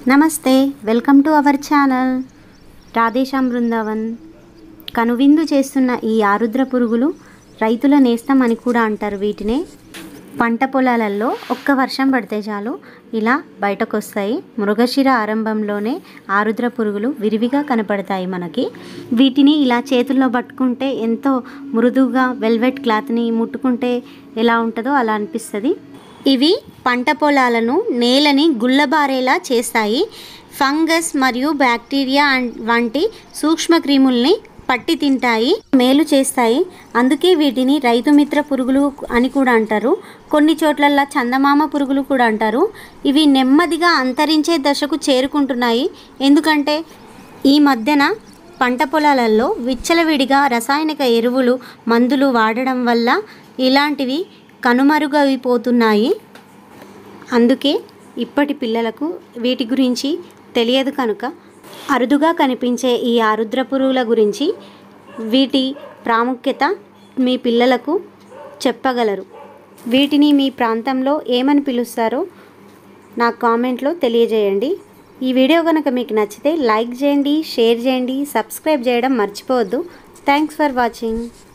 నమస్తే, welcome to our channel Radheshyam Vrindavan. కనువిందు చేస్తున్న ఈ ఆరుద్ర పురుగులు రైతుల నేస్తం అని కూడా అంటారు. వీటినే పంట పొలాలలో ఒక్క వర్షం పడితే చాలు ఇలా బయటకు వస్తాయి. మృగశిర ఆరంభంలోనే ఆరుద్ర పురుగులు విరివిగా కనపడతాయి మనకి. వీటిని ఇలా చేతుల్లో పట్టుకుంటే ఎంతో మృదువుగా వెల్వెట్ క్లాత్ని ముట్టుకుంటే ఎలా ఉంటుందో అలా అనిపిస్తుంది. ఇవి పంట పొలాలను నేలని గుల్లబారేలా చేస్తాయి. ఫంగస్ మరియు బ్యాక్టీరియా వంటి సూక్ష్మక్రిముల్ని పట్టి తింటాయి, మేలు చేస్తాయి. అందుకే వీటిని రైతు మిత్ర పురుగులు అని కూడా అంటారు. కొన్ని చోట్లల్లో చందమామ పురుగులు కూడా అంటారు. ఇవి నెమ్మదిగా అంతరించే దశకు చేరుకుంటున్నాయి. ఎందుకంటే ఈ మధ్యన పంట పొలాలలో విచ్చలవిడిగా రసాయనిక ఎరువులు మందులు వాడడం వల్ల ఇలాంటివి కనుమరుగైపోతున్నాయి. అందుకే ఇప్పటి పిల్లలకు వీటి గురించి తెలియదు కనుక అరుదుగా కనిపించే ఈ ఆరుద్ర పురుగుల గురించి వీటి ప్రాముఖ్యత మీ పిల్లలకు చెప్పగలరు. వీటిని మీ ప్రాంతంలో ఏమని పిలుస్తారో నా కామెంట్లో తెలియజేయండి. ఈ వీడియో కనుక మీకు నచ్చితే లైక్ చేయండి, షేర్ చేయండి, సబ్స్క్రైబ్ చేయడం మర్చిపోవద్దు. Thanks for watching.